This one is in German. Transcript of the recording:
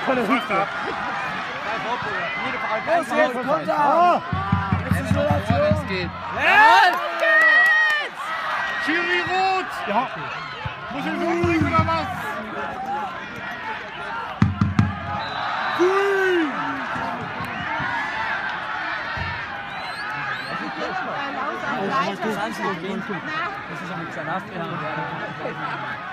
von der Hüfte. Los jetzt, Konter! Wenn es geht. Schiri rot! Ja. Muss ich so umbringen oder was? Das ist ein Xanaf.